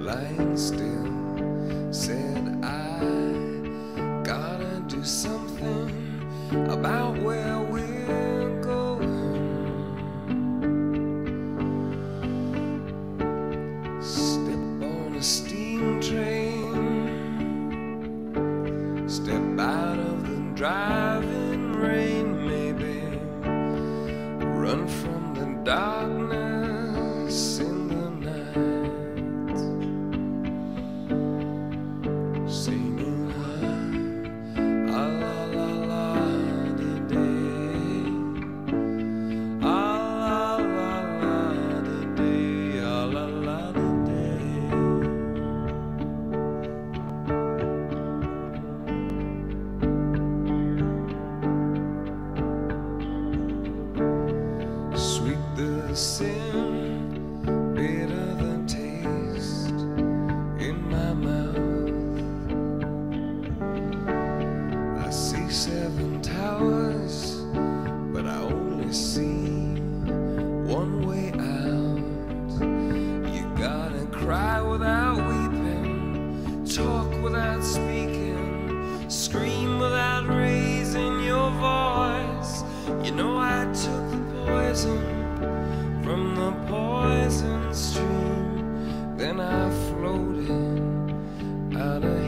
lying still, said I gotta do something about where we're going. Step on a steam train, step out of the driving rain, maybe run from the darkness in the night, singing ah la la la de day, ah la la la de day, ah la la de day. Sweet the sin, bitter the taste in my mouth. I see 7 towers, but I only see one way out. You gotta cry without weeping, talk without speaking, scream without raising your voice. You know I took the poison from the poison stream, then I floated out of